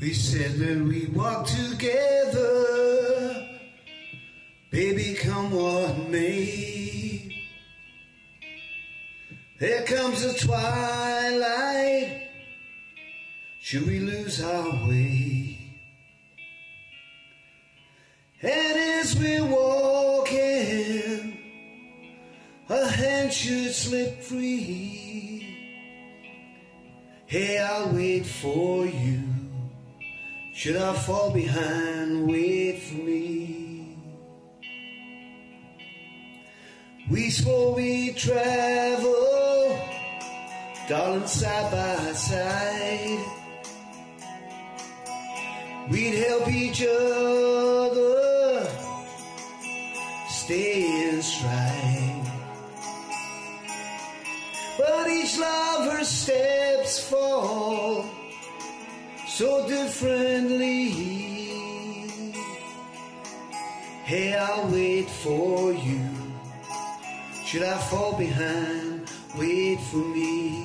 We said that we'd walk together, baby, come what may. There comes the twilight, should we lose our way? And as we're walking, a hand should slip free. Hey, I'll wait for you. Should I fall behind, wait for me. We swore we'd travel, darling, side by side. We'd help each other stay in stride. But each lover's steps fall so differently. Hey, I'll wait for you. Should I fall behind, wait for me.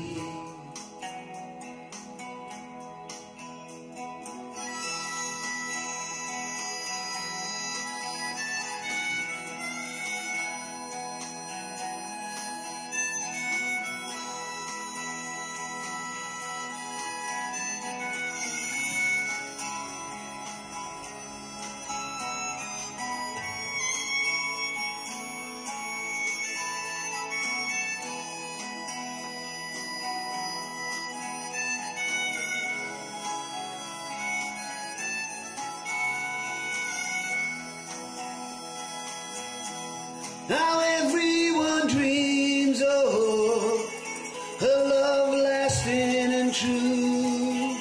Now everyone dreams of a love lasting and true,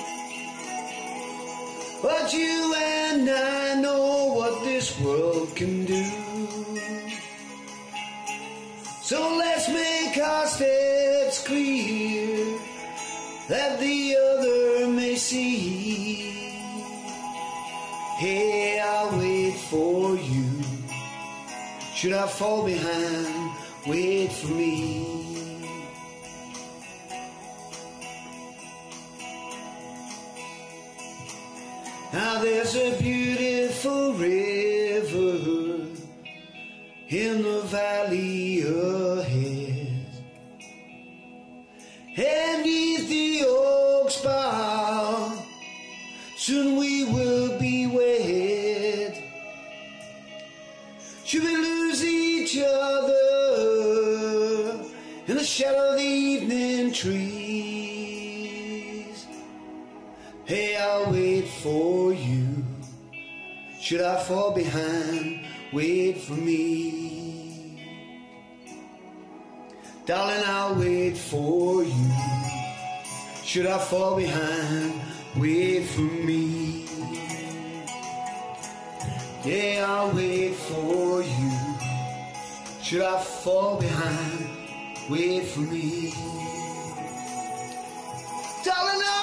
but you and I know what this world can do. So let's make our steps clear, that the other may see. Hey, I'll wait for you. Should I fall behind, wait for me. Now there's a beautiful river in the valley ahead, and neath the oak's bough soon we will be wed. Should we lose each other in the shadow of the evening trees? Hey, I'll wait for you. Should I fall behind, wait for me. Darling, I'll wait for you. Should I fall behind, wait for me. Yeah, I'll wait for you. Should I fall behind, wait for me. Darling,